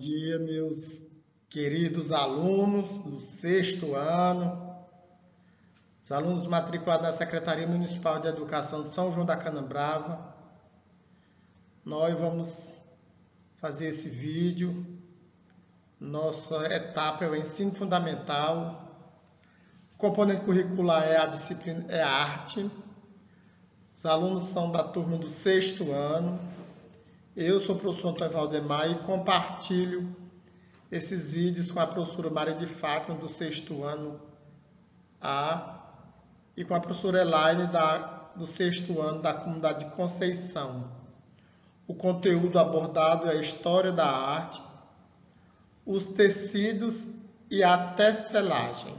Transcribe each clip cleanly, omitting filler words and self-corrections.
dia, meus queridos alunos do sexto ano, os alunos matriculados na Secretaria Municipal de Educação de São João da Canabrava. Nós vamos fazer esse vídeo. Nossa etapa é o ensino fundamental. O componente curricular é a disciplina, é a arte. Os alunos são da turma do sexto ano. Eu sou o professor Antônio Valdemar e compartilho esses vídeos com a professora Maria de Fátima, do sexto ano A, e com a professora Elaine, do sexto ano da comunidade de Conceição. O conteúdo abordado é a história da arte, os tecidos e a tecelagem.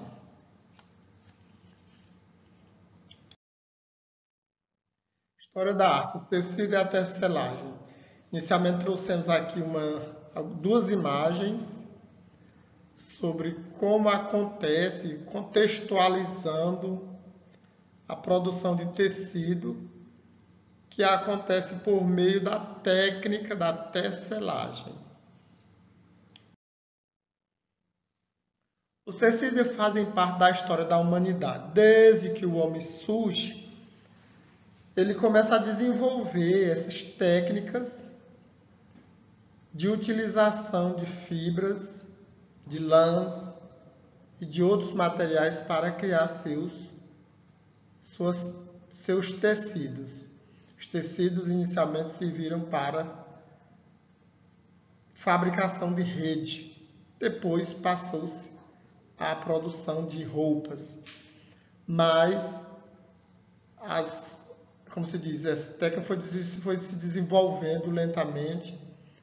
História da arte, os tecidos e a tecelagem. Inicialmente trouxemos aqui duas imagens sobre como acontece, contextualizando a produção de tecido, que acontece por meio da técnica da tecelagem. Os tecidos fazem parte da história da humanidade. Desde que o homem surge, ele começa a desenvolver essas técnicas de utilização de fibras, de lãs e de outros materiais para criar seus tecidos. Os tecidos inicialmente serviram para fabricação de rede, depois passou-se à produção de roupas. Mas, como se diz, essa técnica foi se desenvolvendo lentamente,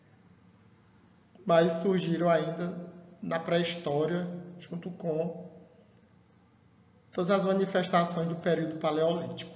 mas surgiram ainda na pré-história, junto com todas as manifestações do período paleolítico.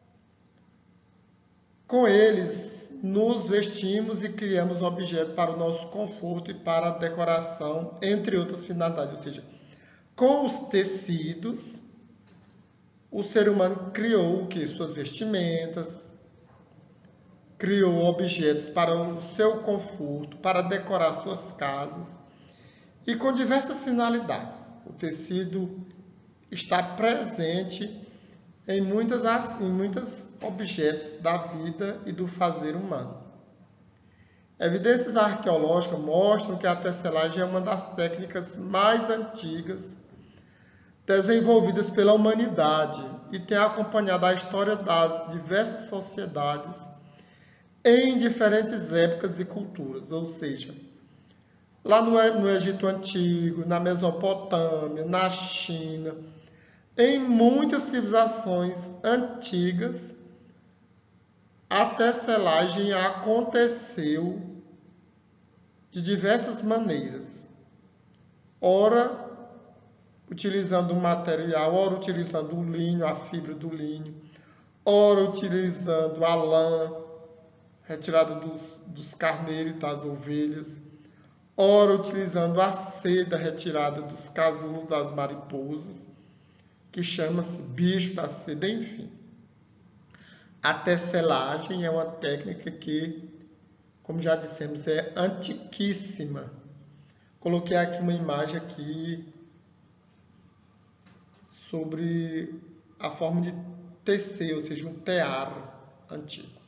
Com eles, nos vestimos e criamos objetos para o nosso conforto e para a decoração, entre outras finalidades. Ou seja, com os tecidos, o ser humano criou o quê? Suas vestimentas, criou objetos para o seu conforto, para decorar suas casas e com diversas finalidades. O tecido está presente em muitos objetos da vida e do fazer humano. Evidências arqueológicas mostram que a tecelagem é uma das técnicas mais antigas desenvolvidas pela humanidade e tem acompanhado a história das diversas sociedades em diferentes épocas e culturas, ou seja, lá no Egito Antigo, na Mesopotâmia, na China, em muitas civilizações antigas, a tecelagem aconteceu de diversas maneiras. Ora, utilizando o material, ora utilizando o linho, a fibra do linho, ora utilizando a lã, retirada dos carneiros e das ovelhas, ora utilizando a seda retirada dos casulos das mariposas, que chama-se bicho da seda, enfim. A tecelagem é uma técnica que, como já dissemos, é antiquíssima. Coloquei aqui uma imagem aqui sobre a forma de tecer, ou seja, um tear antigo.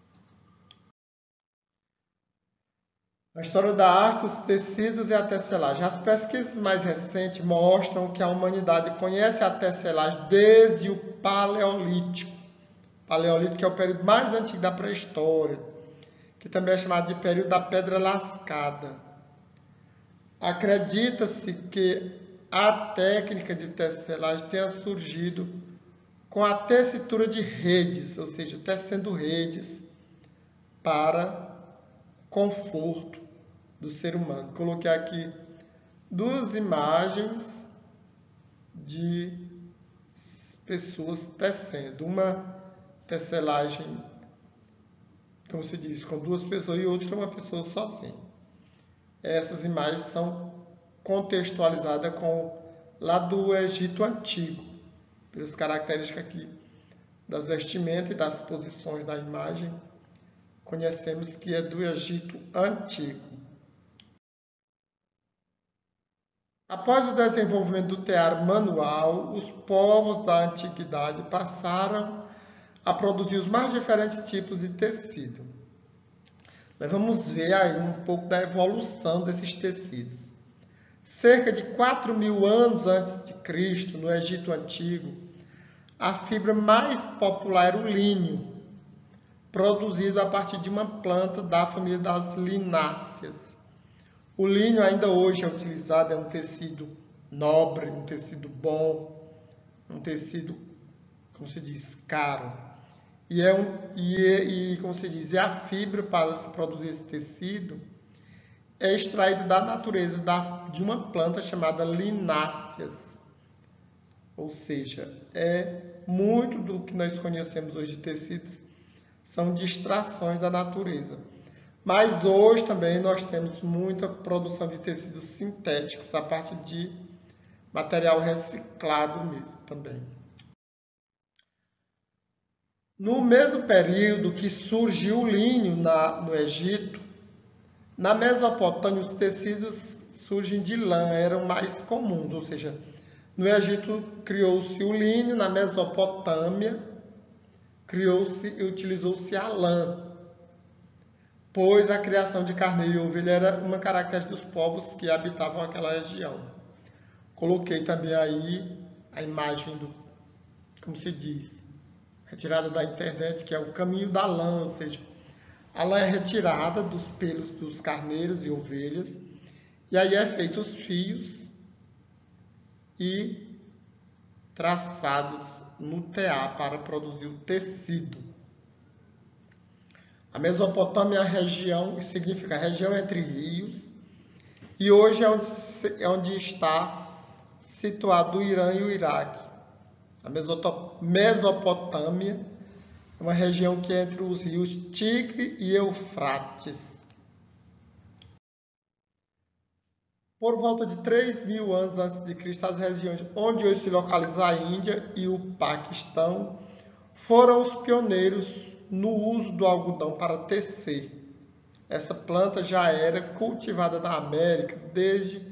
A história da arte, os tecidos e a tecelagem. As pesquisas mais recentes mostram que a humanidade conhece a tecelagem desde o Paleolítico. Paleolítico é o período mais antigo da pré-história, que também é chamado de período da Pedra Lascada. Acredita-se que a técnica de tecelagem tenha surgido com a tessitura de redes, ou seja, tecendo redes para conforto do ser humano. Coloquei aqui duas imagens de pessoas tecendo. Uma tecelagem, como se diz, com duas pessoas e outra uma pessoa sozinha. Essas imagens são contextualizadas lá do Egito Antigo, pelas características aqui das vestimentas e das posições da imagem. Conhecemos que é do Egito Antigo. Após o desenvolvimento do tear manual, os povos da antiguidade passaram a produzir os mais diferentes tipos de tecido. Nós vamos ver aí um pouco da evolução desses tecidos. Cerca de 4.000 anos antes de Cristo, no Egito Antigo, a fibra mais popular era o linho, produzido a partir de uma planta da família das lináceas. O linho ainda hoje é utilizado, é um tecido nobre, um tecido bom, um tecido, como se diz, caro. Como se diz, a fibra para se produzir esse tecido é extraída da natureza de uma planta chamada lináceas. Ou seja, muito do que nós conhecemos hoje de tecidos são de extrações da natureza. Mas hoje também nós temos muita produção de tecidos sintéticos a partir de material reciclado mesmo também. No mesmo período que surgiu o linho no Egito, na Mesopotâmia os tecidos surgem de lã, eram mais comuns, ou seja, no Egito criou-se o linho, na Mesopotâmia criou-se e utilizou-se a lã, pois a criação de carneiro e ovelha era uma característica dos povos que habitavam aquela região. Coloquei também aí a imagem do, como se diz, retirada da internet, que é o caminho da lã, ou seja, a lã é retirada dos pelos dos carneiros e ovelhas, e aí é feito os fios e traçados no tear para produzir o tecido. A Mesopotâmia é a região, significa região entre rios, e hoje é onde está situado o Irã e o Iraque. A Mesopotâmia é uma região que é entre os rios Tigre e Eufrates. Por volta de 3.000 anos antes de Cristo, as regiões onde hoje se localiza a Índia e o Paquistão foram os pioneiros no uso do algodão para tecer. Essa planta já era cultivada na América desde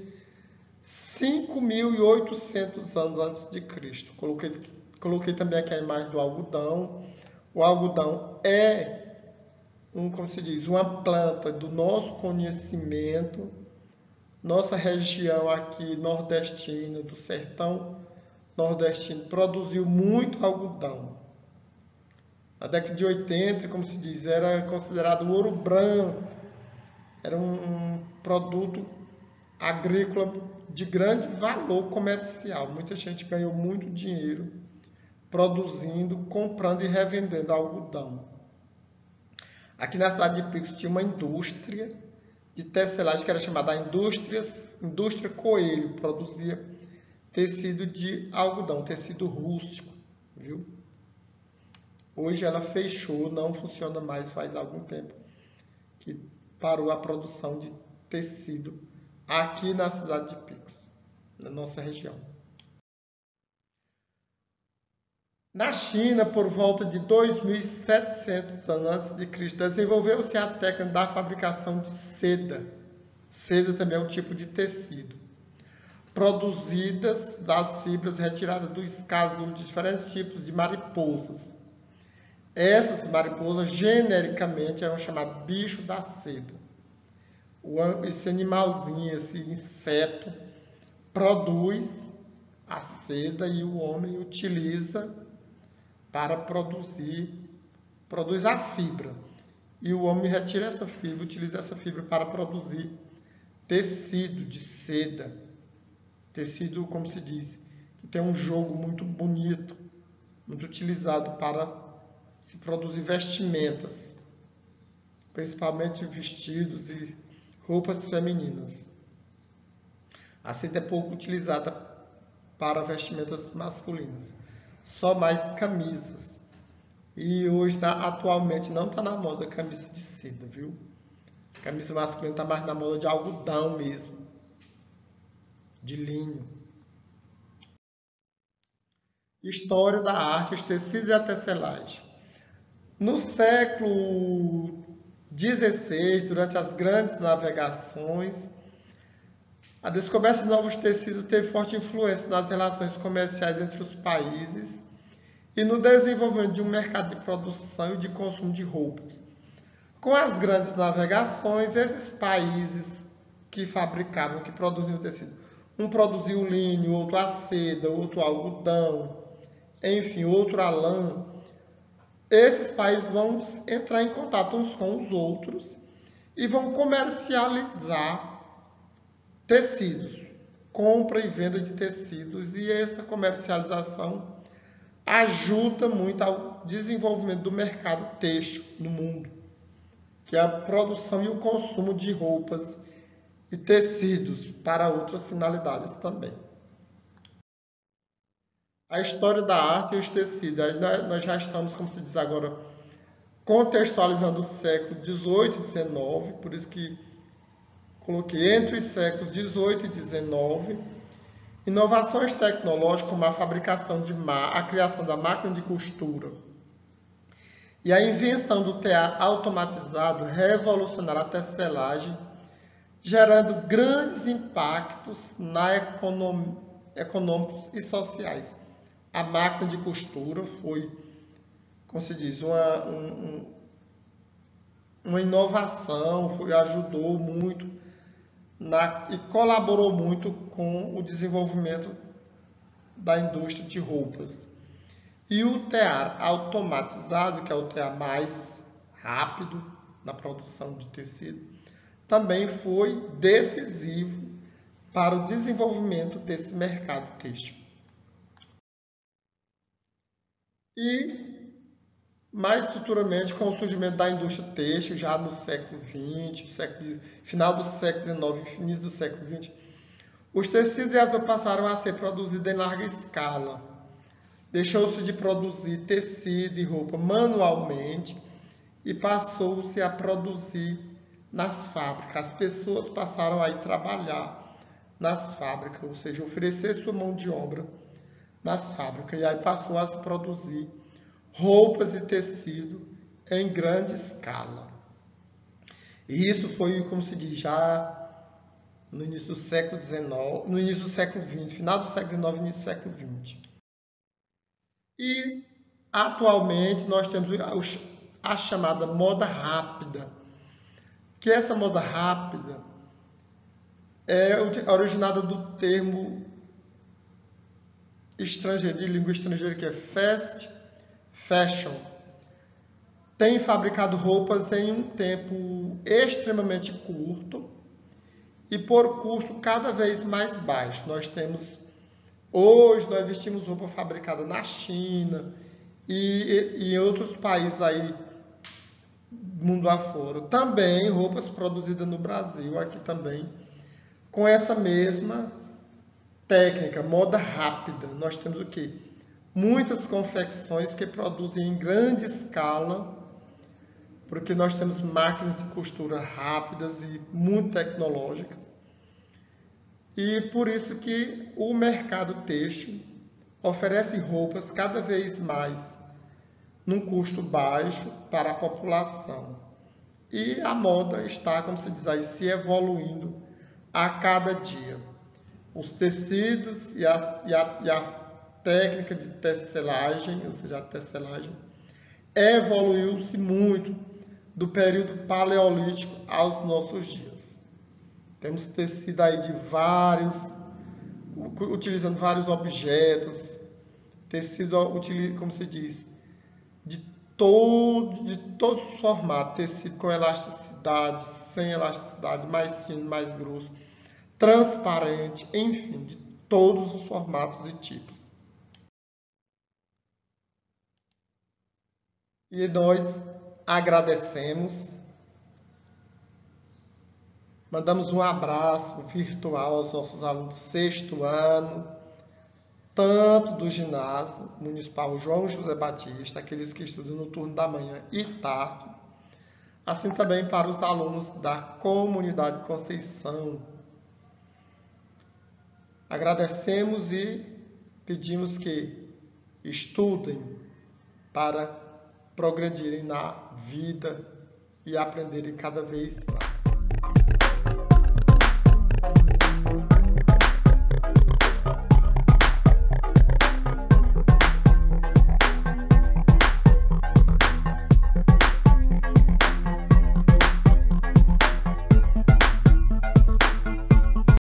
5.800 anos antes de Cristo. Coloquei também aqui a imagem do algodão. O algodão é como se diz, uma planta do nosso conhecimento. Nossa região aqui nordestina, do sertão nordestino, produziu muito algodão. Na década de 80, como se diz, era considerado ouro branco. Era um produto agrícola de grande valor comercial. Muita gente ganhou muito dinheiro produzindo, comprando e revendendo algodão. Aqui na cidade de Picos tinha uma indústria de tecelagem que era chamada Indústria Coelho, produzia tecido de algodão, tecido rústico, viu? Hoje ela fechou, não funciona mais, faz algum tempo que parou a produção de tecido aqui na cidade de Picos, na nossa região. Na China, por volta de 2.700 anos antes de Cristo, desenvolveu-se a técnica da fabricação de seda. Seda também é um tipo de tecido, produzidas das fibras retiradas dos casulos de diferentes tipos de mariposas. Essas mariposas, genericamente, eram chamadas bicho da seda. Esse animalzinho, esse inseto, produz a seda e o homem utiliza para produz a fibra. E o homem retira essa fibra, utiliza essa fibra para produzir tecido de seda. Tecido, como se diz, que tem um jogo muito bonito, muito utilizado para se produzir vestimentas, principalmente vestidos e roupas femininas. A seda é pouco utilizada para vestimentas masculinas, só mais camisas. E hoje, atualmente, não está na moda camisa de seda, viu? Camisa masculina está mais na moda de algodão mesmo, de linho. História da arte, os tecidos e a tecelagem. No século XVI, durante as grandes navegações, A descoberta de novos tecidos teve forte influência nas relações comerciais entre os países e no desenvolvimento de um mercado de produção e de consumo de roupas. Com as grandes navegações, esses países que fabricavam, que produziam tecido, um produzia o linho, outro a seda, outro o algodão, enfim, outro a lã. Esses países vão entrar em contato uns com os outros e vão comercializar tecidos, compra e venda de tecidos, e essa comercialização ajuda muito ao desenvolvimento do mercado têxtil no mundo, que é a produção e o consumo de roupas e tecidos para outras finalidades também. A história da arte e os tecidos. Aí nós já estamos, como se diz agora, contextualizando o século XVIII e XIX, por isso que coloquei entre os séculos XVIII e XIX. Inovações tecnológicas como a fabricação a criação da máquina de costura e a invenção do tear automatizado revolucionaram a tecelagem, gerando grandes impactos econômicos e sociais. A máquina de costura foi, como se diz, uma inovação, ajudou muito e colaborou muito com o desenvolvimento da indústria de roupas. E o tear automatizado, que é o tear mais rápido na produção de tecido, também foi decisivo para o desenvolvimento desse mercado têxtil. E, mais futuramente, com o surgimento da indústria têxtil, já no século XX, final do século XIX, início do século XX, os tecidos e as roupas passaram a ser produzidos em larga escala. Deixou-se de produzir tecido e roupa manualmente e passou-se a produzir nas fábricas. As pessoas passaram a ir trabalhar nas fábricas, ou seja, oferecer sua mão de obra nas fábricas. E aí passou a se produzir roupas e tecido em grande escala. E isso foi, como se diz, já no início do século XIX, no início do século XX, final do século XIX, início do século XX. E, atualmente, nós temos a chamada moda rápida, que essa moda rápida é originada do termo estrangeiro, de língua estrangeira, que é fast fashion. Tem fabricado roupas em um tempo extremamente curto e por custo cada vez mais baixo. Hoje nós vestimos roupa fabricada na China e em outros países aí, mundo afora. Também roupas produzidas no Brasil, aqui também, com essa mesma técnica, moda rápida. Nós temos o quê? Muitas confecções que produzem em grande escala, porque nós temos máquinas de costura rápidas e muito tecnológicas. E por isso que o mercado têxtil oferece roupas cada vez mais num custo baixo para a população. E a moda está, como se diz aí, se evoluindo a cada dia. Os tecidos e a técnica de tecelagem, ou seja, a tecelagem, evoluiu-se muito do período paleolítico aos nossos dias. Temos tecido aí utilizando vários objetos, tecido, como se diz, de todos os formatos, tecido com elasticidade, sem elasticidade, mais fino, mais grosso, transparente, enfim, de todos os formatos e tipos. E nós agradecemos, mandamos um abraço virtual aos nossos alunos do 6º ano, tanto do ginásio municipal João José Batista, aqueles que estudam no turno da manhã e tarde, assim também para os alunos da comunidade Conceição. Agradecemos e pedimos que estudem para progredirem na vida e aprenderem cada vez mais.